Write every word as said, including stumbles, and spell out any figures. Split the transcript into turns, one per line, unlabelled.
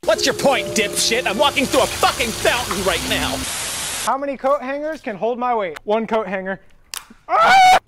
What's your point, dipshit? I'm walking through a fucking fountain right now.
How many coat hangers can hold my weight? One coat hanger. Ah!